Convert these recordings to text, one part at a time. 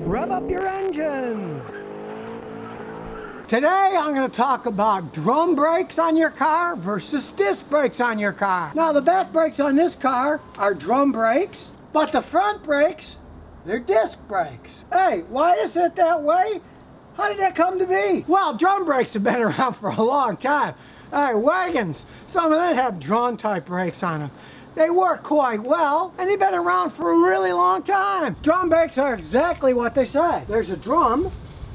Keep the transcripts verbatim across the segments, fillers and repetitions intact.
rev up your engines. Today I'm going to talk about drum brakes on your car versus disc brakes on your car. Now the back brakes on this car are drum brakes, but the front brakes, they're disc brakes. Hey, why is it that way? How did that come to be? Well, drum brakes have been around for a long time. All right, wagons, some of them have drum type brakes on them. They work quite well, and they've been around for a really long time. Drum brakes are exactly what they say. There's a drum,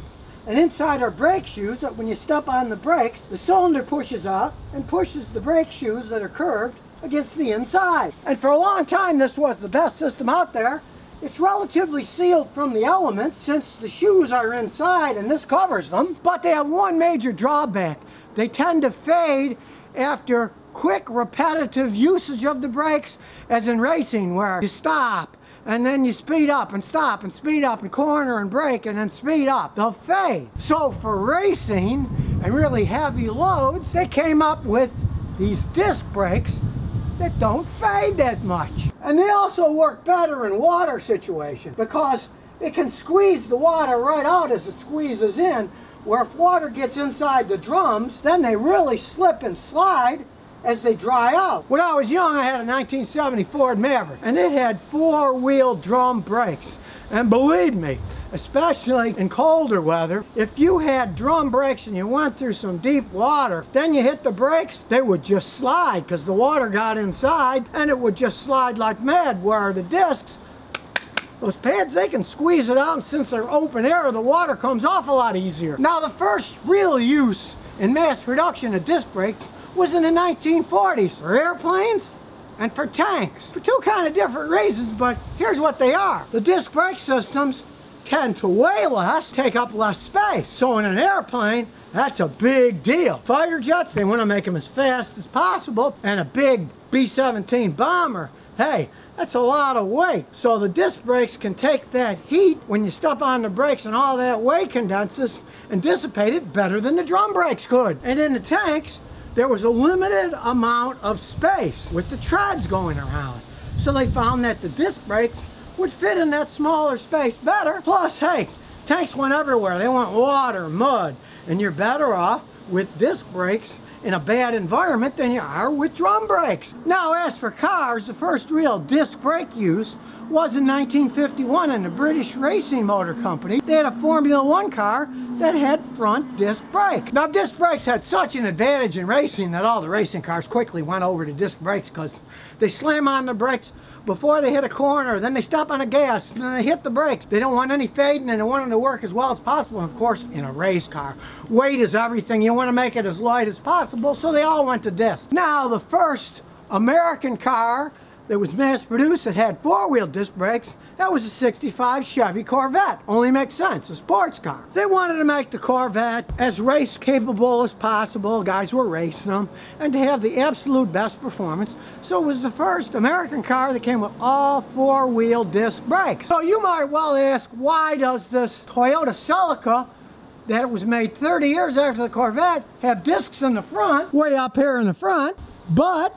and inside are brake shoes that when you step on the brakes, the cylinder pushes out and pushes the brake shoes that are curved against the inside. And for a long time, this was the best system out there. It's relatively sealed from the elements since the shoes are inside and this covers them. But they have one major drawback. They tend to fade after quick repetitive usage of the brakes, as in racing where you stop and then you speed up and stop and speed up and corner and brake and then speed up. They'll fade. So for racing and really heavy loads, they came up with these disc brakes that don't fade that much. And they also work better in water situations because it can squeeze the water right out as it squeezes in, where if water gets inside the drums, then they really slip and slide as they dry out. When I was young, I had a nineteen seventy Ford Maverick, and it had four-wheel drum brakes. And believe me, especially in colder weather, if you had drum brakes and you went through some deep water, then you hit the brakes, they would just slide because the water got inside, and it would just slide like mad, where the discs, those pads, they can squeeze it out, and since they're open air, the water comes off a lot easier. Now, the first real use in mass production of disc brakes was in the nineteen forties for airplanes and for tanks, for two kind of different reasons, but here's what they are. The disc brake systems tend to weigh less, take up less space. So in an airplane, that's a big deal. Fighter jets, they want to make them as fast as possible, and a big B seventeen bomber, hey, that's a lot of weight. So the disc brakes can take that heat when you step on the brakes and all that weight condenses and dissipate it better than the drum brakes could. And in the tanks, there was a limited amount of space with the treads going around. So they found that the disc brakes would fit in that smaller space better. Plus, hey, tanks went everywhere. They want water, mud, and you're better off with disc brakes in a bad environment than you are with drum brakes. Now, as for cars, the first real disc brake use was in nineteen fifty-one in the British Racing Motor Company. They had a Formula One car that had front disc brakes. Now, disc brakes had such an advantage in racing that all the racing cars quickly went over to disc brakes because they slam on the brakes before they hit a corner, then they stop on the gas, and then they hit the brakes. They don't want any fading, and they want them to work as well as possible. And of course, in a race car, weight is everything. You want to make it as light as possible, so they all went to disc. Now, the first American car that was mass-produced that had four-wheel disc brakes, that was a sixty-five Chevy Corvette. Only makes sense, a sports car. They wanted to make the Corvette as race-capable as possible, guys were racing them, and to have the absolute best performance. So it was the first American car that came with all four-wheel disc brakes. So you might well ask, why does this Toyota Celica that was made thirty years after the Corvette have discs in the front, way up here in the front, but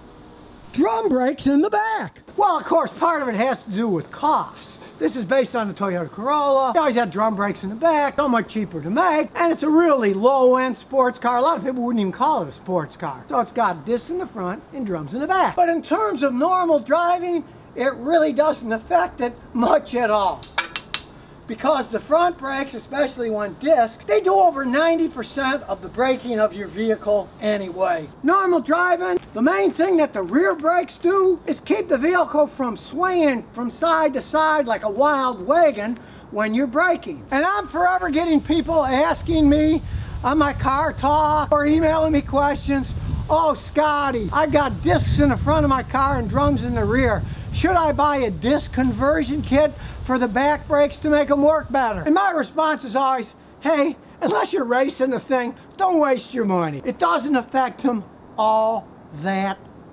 drum brakes in the back? Well, of course, part of it has to do with cost. This is based on the Toyota Corolla. They always had drum brakes in the back, so much cheaper to make, and it's a really low-end sports car. A lot of people wouldn't even call it a sports car. So it's got discs in the front and drums in the back. But in terms of normal driving, it really doesn't affect it much at all. Because the front brakes, especially when disc, they do over ninety percent of the braking of your vehicle anyway. Normal driving, the main thing that the rear brakes do is keep the vehicle from swaying from side to side like a wild wagon when you're braking. And I'm forever getting people asking me on my car talk or emailing me questions, oh Scotty, I got discs in the front of my car and drums in the rear. Should I buy a disc conversion kit for the back brakes to make them work better? And my response is always, hey, unless you're racing the thing, don't waste your money. It doesn't affect them all that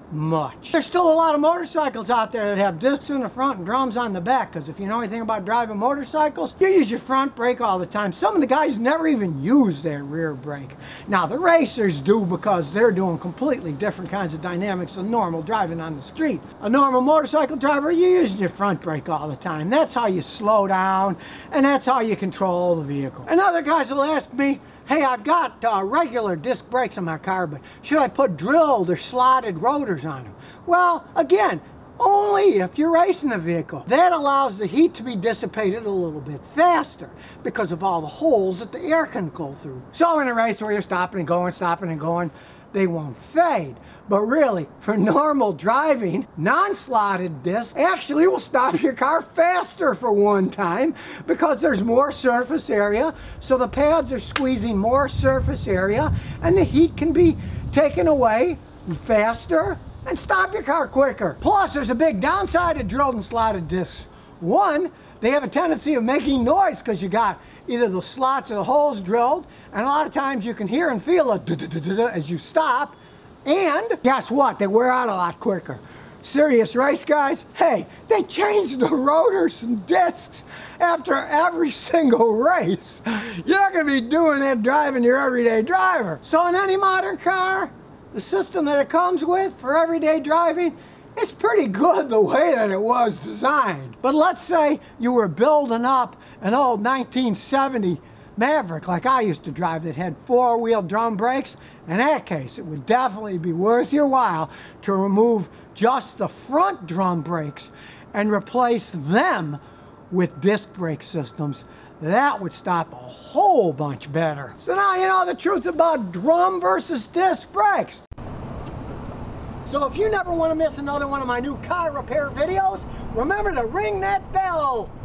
much. There's still a lot of motorcycles out there that have discs in the front and drums on the back, because if you know anything about driving motorcycles, you use your front brake all the time. Some of the guys never even use their rear brake. Now the racers do, because they're doing completely different kinds of dynamics than normal driving on the street. A normal motorcycle driver, you're using your front brake all the time. That's how you slow down, and that's how you control the vehicle. And other guys will ask me, hey, I've got uh, regular disc brakes on my car, but should I put drilled or slotted rotors on them? Well, again, only if you're racing the vehicle. That allows the heat to be dissipated a little bit faster because of all the holes that the air can go through. So in a race where you're stopping and going, stopping and going, they won't fade. But really, for normal driving, non-slotted discs actually will stop your car faster for one time, because there's more surface area, so the pads are squeezing more surface area, and the heat can be taken away faster and stop your car quicker. Plus, there's a big downside to drilled and slotted discs. One, they have a tendency of making noise because you got either the slots or the holes drilled, and a lot of times you can hear and feel it as you stop. And guess what? They wear out a lot quicker. Serious race guys, hey, they change the rotors and discs after every single race. You're not going to be doing that driving your everyday driver. So in any modern car, the system that it comes with for everyday driving, it's pretty good the way that it was designed. But let's say you were building up an old nineteen seventy Maverick like I used to drive that had four-wheel drum brakes. In that case, it would definitely be worth your while to remove just the front drum brakes and replace them with disc brake systems. That would stop a whole bunch better. So now you know the truth about drum versus disc brakes. So if you never want to miss another one of my new car repair videos, remember to ring that bell.